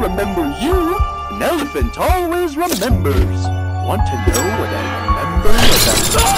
remember you. An elephant always remembers. Want to know what I remember about...